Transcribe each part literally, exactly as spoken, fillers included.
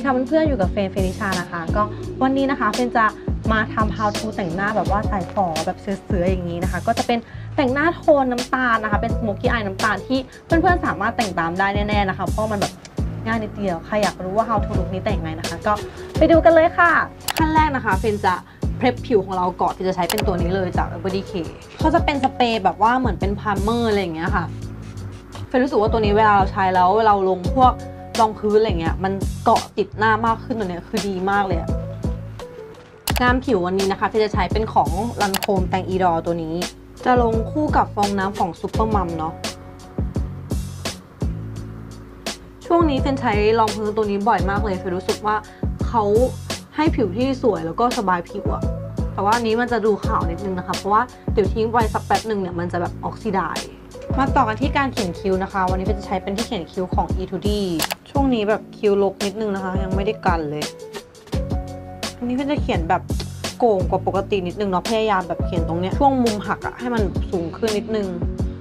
ค่ะเพื่อนๆอยู่กับเฟนเฟนิชานะคะก็วันนี้นะคะเฟนจะมาทำ how to แต่งหน้าแบบว่าสายฝอแบบเสือๆอย่างนี้นะคะก็จะเป็นแต่งหน้าโทนน้ำตาลนะคะเป็นสโมกี้อายน้ำตาลที่เพื่อนๆสามารถแต่งตามได้แน่ๆนะคะเพราะมันแบบง่ายนิดเดียวใครอยากรู้ว่า how to look นี้แต่งไงนะคะก็ไปดูกันเลยค่ะขั้นแรกนะคะเฟนจะเพรสผิวของเราก่อนที่จะใช้เป็นตัวนี้เลยจาก Urban Decay เขาจะเป็นสเปรย์แบบว่าเหมือนเป็นพาร์เมอร์อะไรอย่างเงี้ยค่ะเฟนรู้สึกว่าตัวนี้เวลาเราใช้แล้วเราลงพวกรองพื้นอะไรเงี้ยมันเกาะติดหน้ามากขึ้นตัวเนี้ยคือดีมากเลยอะงามผิววันนี้นะคะเฟนจะใช้เป็นของลันโคมแตงอีดอตัวนี้จะลงคู่กับฟองน้ำของซุปเปอร์มัมเนาะช่วงนี้เฟนใช้รองพื้นตัวนี้บ่อยมากเลยเฟนรู้สึกว่าเขาให้ผิวที่สวยแล้วก็สบายผิวอะแต่ว่าอันนี้มันจะดูขาวนิดนึงนะคะเพราะว่าเดี๋ยวทิ้งไว้สักแป๊บหนึ่งเนี่ยมันจะแบบออกซิไดซ์มาต่อกันที่การเขียนคิ้วนะคะวันนี้เฟนจะใช้เป็นที่เขียนคิ้วของ อี ทู ดี ช่วงนี้แบบคิ้วลกนิดนึงนะคะยังไม่ได้กันเลยอันนี้เฟนจะเขียนแบบโก่งกว่าปกตินิดนึงเนาะพยายามแบบเขียนตรงเนี้ยช่วงมุมหักอะให้มันสูงขึ้นนิดนึง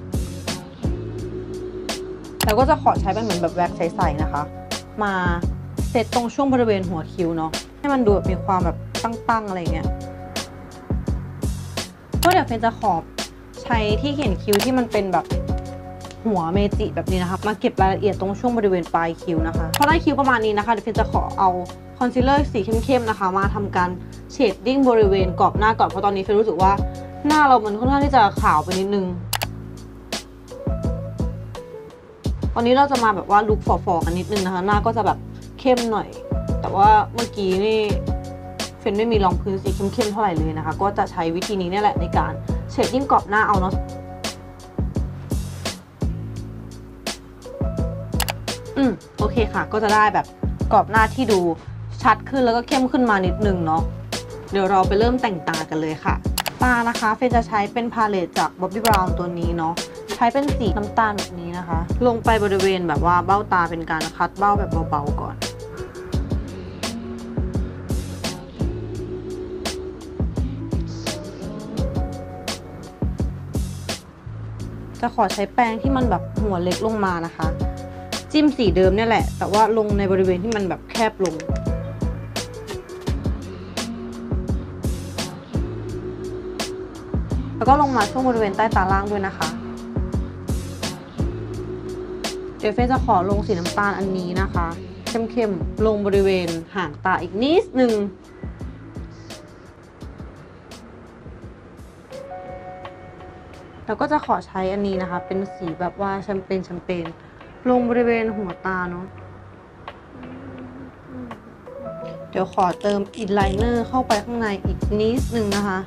แล้วก็จะขอใช้เป็นเหมือนแบบแว็กใสๆนะคะมาเซตตรงช่วงบริเวณหัวคิ้วเนาะให้มันดูแบบมีความแบบตั้งๆอะไรเงี้ยก็เดี๋ยวเฟนจะขอบใช้ที่เขียนคิ้วที่มันเป็นแบบหัวเมจิแบบนี้นะคะมาเก็บรายละเอียดตรงช่วงบริเวณปลายคิ้วนะคะพอได้คิ้วประมาณนี้นะคะเดี๋ยวเฟนจะขอเอาคอนซีลเลอร์สีเข้มๆนะคะมาทำการเชดดิ้งบริเวณกรอบหน้าก่อนเพราะตอนนี้เฟนรู้สึกว่าหน้าเรามันค่อนข้างที่จะขาวไปนิดนึงตอนนี้เราจะมาแบบว่าลุคฝ่อๆกันนิดนึงนะคะหน้าก็จะแบบเข้มหน่อยแต่ว่าเมื่อกี้นี่เฟนไม่มีรองพื้นสีเข้มๆเท่าไหร่เลยนะคะก็จะใช้วิธีนี้นี่แหละในการเชดดิ้งกรอบหน้าเอาเนาะอืมโอเคค่ะก็จะได้แบบกรอบหน้าที่ดูชัดขึ้นแล้วก็เข้มขึ้นมานิดนึงเนาะเดี๋ยวเราไปเริ่มแต่งตากันเลยค่ะตานะคะเฟนจะใช้เป็นพาเลตจาก Bobbi Brown ตัวนี้เนาะใช้เป็นสีน้ำตาลแบบนี้นะคะลงไปบริเวณแบบว่าเบ้าตาเป็นการคัดเบ้าแบบเบาๆก่อนจะขอใช้แป้งที่มันแบบหัวเล็กลงมานะคะจิ้มสีเดิมเนี่ยแหละแต่ว่าลงในบริเวณที่มันแบบแคบลงแล้วก็ลงมาช่วงบริเวณใต้ตาล่างด้วยนะคะเดี๋ยวเฟนจะขอลงสีน้ำตาลอันนี้นะคะเข้มๆลงบริเวณห่างตาอีกนิดนึงแล้วก็จะขอใช้อันนี้นะคะเป็นสีแบบว่าแชมเปญแชมเปญลงบริเวณหัวตาเนาะเดี๋ยวขอเติมอินไลเนอร์เข้าไปข้างในอีกนิดนึงนะคะ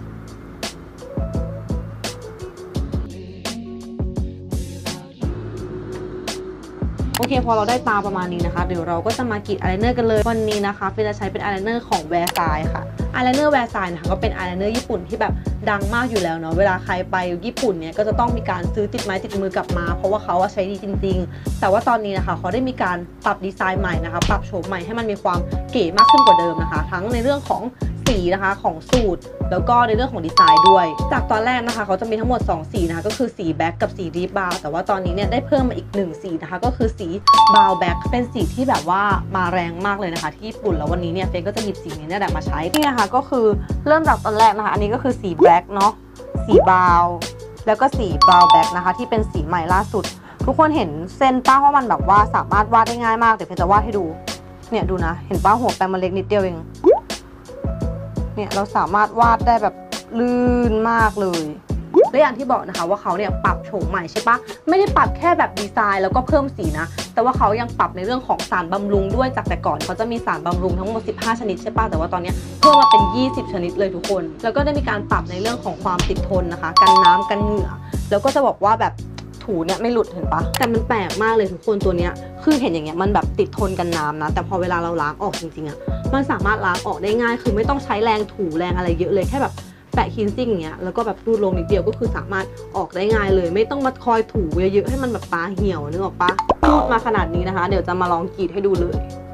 โอเคพอเราได้ตาประมาณนี้นะคะเดี๋ยวเราก็จะมากรีดอายไลเนอร์กันเลยวันนี้นะคะเฟนจะใช้เป็นอายไลเนอร์ของแวร์ไซน์ค่ะอายไลเนอร์แวร์ไซน์นะคะก็เป็นอายไลเนอร์ญี่ปุ่นที่แบบดังมากอยู่แล้วเนาะเวลาใครไปญี่ปุ่นเนี่ยก็จะต้องมีการซื้อติดไม้ติดมือกลับมาเพราะว่าเขาใช้ดีจริงๆแต่ว่าตอนนี้นะคะเขาได้มีการปรับดีไซน์ใหม่นะคะปรับโฉมใหม่ให้มันมีความเก๋มากขึ้นกว่าเดิมนะคะทั้งในเรื่องของสีนะคะของสูตรแล้วก็ในเรื่องของดีไซน์ด้วยจากตอนแรกนะคะเขาจะมีทั้งหมดสองสีนะคะก็คือสีแบ็คกับสีดีฟบราวน์แต่ว่าตอนนี้เนี่ยได้เพิ่มมาอีกหนึ่งสีนะคะก็คือสีบราวน์แบ็คเป็นสีที่แบบว่ามาแรงมากเลยนะคะที่ญี่ปุ่นแล้ววันนี้เนี่ยเฟนก็จะหยิบสีนี้เนี่ยแหละมาใช้นี่นะคะก็คือเริ่มจากตอนแรกนะคะอันนี้ก็คือสีแบ็คเนาะสีบราวน์แล้วก็สีบราวน์แบ็คนะคะที่เป็นสีใหม่ล่าสุดทุกคนเห็นเส้นป้าว่ามันแบบว่าสามารถวาดได้ง่ายมากเดี๋ยวเฟนจะวาดให้ดูเนี่ยดูนะเห็นป้าหัวแปรงมันเล็กนิดเดียวเองเนี่ยเราสามารถวาดได้แบบลื่นมากเลยและอย่างที่บอกนะคะว่าเขาเนี่ยปรับโฉมใหม่ใช่ปะไม่ได้ปรับแค่แบบดีไซน์แล้วก็เพิ่มสีนะแต่ว่าเขายังปรับในเรื่องของสารบำรุงด้วยจากแต่ก่อนเขาจะมีสารบำรุงทั้งหมดสิบห้าชนิดใช่ปะแต่ว่าตอนนี้เพิ่มมาเป็นยี่สิบชนิดเลยทุกคนแล้วก็ได้มีการปรับในเรื่องของความติดทนนะคะกันน้ำกันเหงื่อแล้วก็จะบอกว่าแบบถูเนี่ยไม่หลุดเห็นปะแต่มันแปลกมากเลยทุกคนตัวเนี้ยคือเห็นอย่างเงี้ยมันแบบติดทนกันน้ำนะแต่พอเวลาเราล้างออกจริงๆอะมันสามารถล้างออกได้ง่ายคือไม่ต้องใช้แรงถูแรงอะไรเยอะเลยแค่แบบแปะคินซิ่งอย่างเงี้ยแล้วก็แบบรูดลงนิดเดียวก็คือสามารถออกได้ง่ายเลยไม่ต้องมาคอยถูเยอะๆให้มันแบบตาเหี่ยวนึกออกปะพูดมาขนาดนี้นะคะเดี๋ยวจะมาลองกรีดให้ดูเลย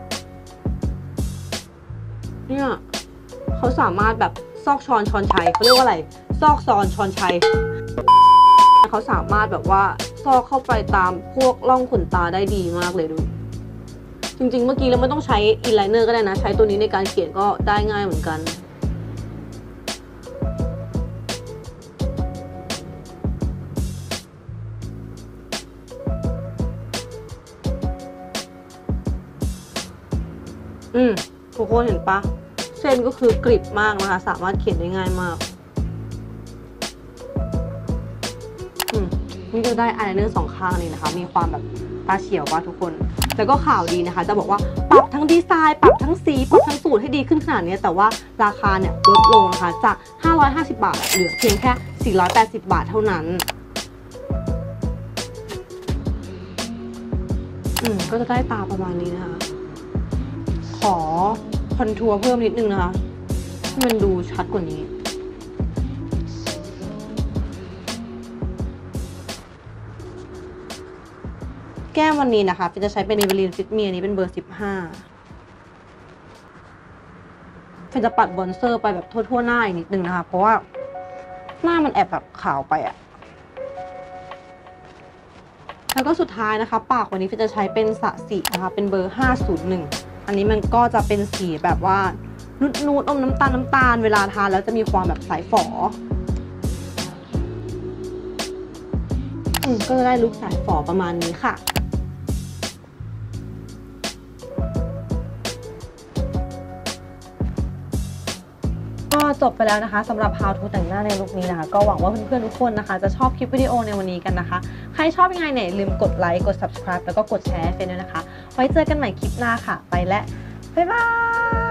เนี่ยเขาสามารถแบบซอกชอนชอนชัยเขาเรียกว่าอะไรซอกซอนชอนชัยเขาสามารถแบบว่าซอกเข้าไปตามพวกร่องขนตาได้ดีมากเลยดูจริงๆเมื่อกี้เราไม่ต้องใช้อินไลเนอร์ก็ได้นะใช้ตัวนี้ในการเขียนก็ได้ง่ายเหมือนกันอืมทุกคนเห็นปะเส้นก็คือกริบมากนะคะสามารถเขียนได้ง่ายมากอืมนี่ก็ได้อายไลเนอร์สองข้างนี้นะคะมีความแบบตาเฉียวป่ะทุกคนแล้วก็ข่าวดีนะคะจะบอกว่าปรับทั้งดีไซน์ปรับทั้งสีปรับทั้งสูตรให้ดีขึ้นขนาดนี้แต่ว่าราคาเนี่ยลดลงนะคะจากห้าร้อยห้าสิบบาทเหลือเพียงแค่สี่ร้อยแปดสิบบาทเท่านั้นอืมก็จะได้ตาประมาณนี้นะคะขอคอนทัวร์เพิ่มนิดนึงนะคะให้มันดูชัดกว่านี้แก้มวันนี้นะคะฟินจะใช้เป็น Maybelline Fit Me อันนี้เป็นเบอร์สิบห้าฟินจะปัดบอนเซอร์ไปแบบทั่วๆหน้าอีกนิดนึงนะคะเพราะว่าหน้ามันแอบแบบขาวไปอะแล้วก็สุดท้ายนะคะปากวันนี้ฟินจะใช้เป็นสะสีนะคะเป็นเบอร์ห้าศูนย์หนึ่งอันนี้มันก็จะเป็นสีแบบว่านูดๆอมน้ำตาลน้ำตาลเวลาทานแล้วจะมีความแบบใสฝออืมก็จะได้ลุคสายฝอประมาณนี้ค่ะก็จบไปแล้วนะคะสำหรับ how to แต่งหน้าในลุคนี้นะคะก็หวังว่าเพื่อนๆทุกคนนะคะจะชอบคลิปวิดีโอในวันนี้กันนะคะใครชอบยังไงเนี่ยลืมกดไลค์กด subscribe แล้วก็กดแชร์ให้เฟนด้วยนะคะไว้เจอกันใหม่คลิปหน้าค่ะไปและบ๊ายบาย